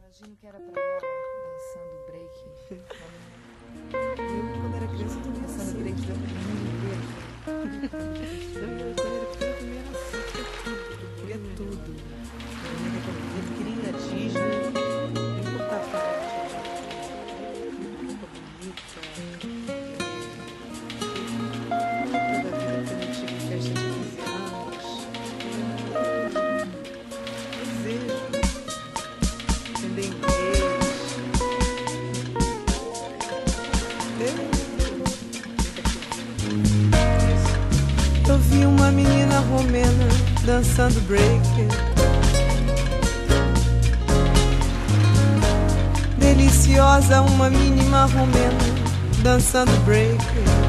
Imagino que era pra ela dançando break. Eu, quando era criança, também Dançando break do mundo inteiro. Quando era pequena, também era assim. Eu queria tudo. Eu queria ir à Disney. Não importava que era roupa bonita. Toda a vida quando eu tive festa de 15 anos. Desejo. Entender inglês. Eu vi uma menina romena dançando break. Deliciosa, uma mínima romena dançando break.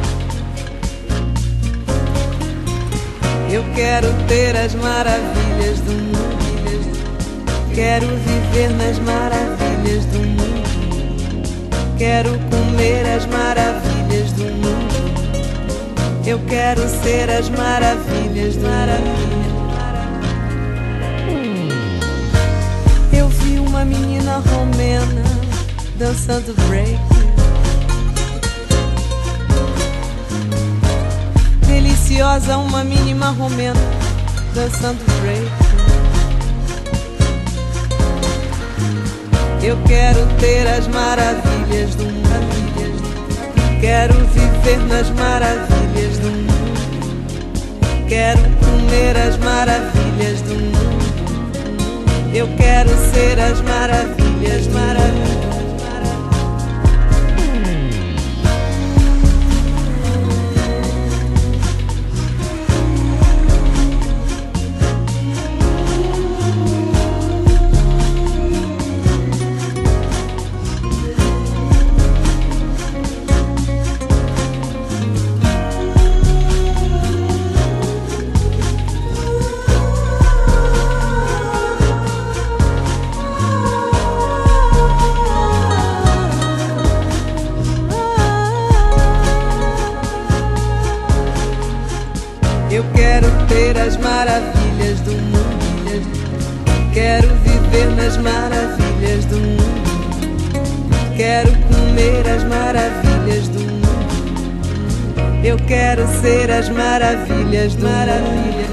Eu quero ter as maravilhas do mundo. Quero viver nas maravilhas do mundo. Quero comer as maravilhas do mundo. Eu quero ser as maravilhas do mundo. Eu vi uma menina romena dançando break. Deliciosa, uma mínima romena dançando break. Eu quero ter as maravilhas do mundo. Quero viver nas maravilhas do mundo. Quero comer as maravilhas do mundo. Eu quero ser as maravilhas, maravilhas. Eu quero ter as maravilhas do mundo. Quero viver nas maravilhas do mundo. Quero comer as maravilhas do mundo. Eu quero ser as maravilhas do mundo.